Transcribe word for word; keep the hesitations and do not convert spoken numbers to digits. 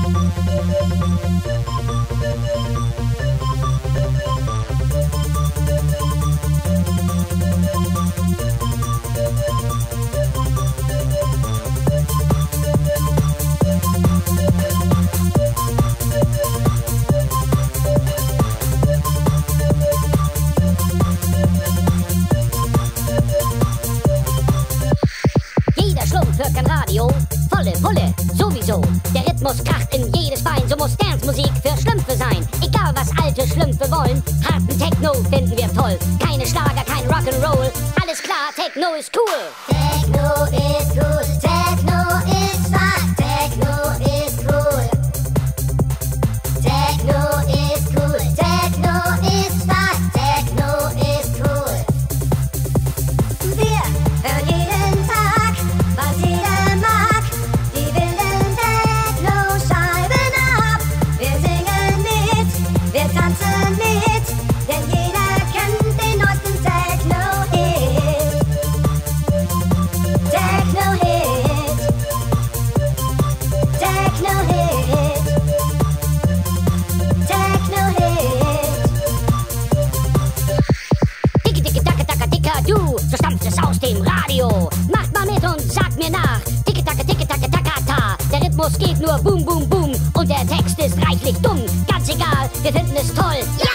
Hört kein Radio, volle Pulle, sowieso. Der Rhythmus kracht in jedes Bein, so muss Dance-Musik für Schlümpfe sein. Egal was alte Schlümpfe wollen, harten Techno finden wir toll. Keine Schlager, kein Rock'n'Roll, alles klar, Techno ist cool. Techno ist cool, Techno ist stark, Techno ist cool. Techno ist cool, Techno ist stark, Techno ist cool. Wir hören jeden Tag, was jeder mag, die wilden Techno-Scheiben ab. Wir singen mit, wir tanzen mit, denn jeder kennt den neuesten Techno-Hit. Techno-Hit, Techno-Hit, Techno-Hit. Dicke, dicke, dacke, dacke, dicker, du, so stampft es aus dem Radio. Macht mal mit und sagt mir nach. Dicke, dacke, dicke, dacke, tackata. Der Rhythmus geht nur boom, boom, boom. Und der Text ist reichlich dumm. Ganz egal, wir finden es toll. Ja!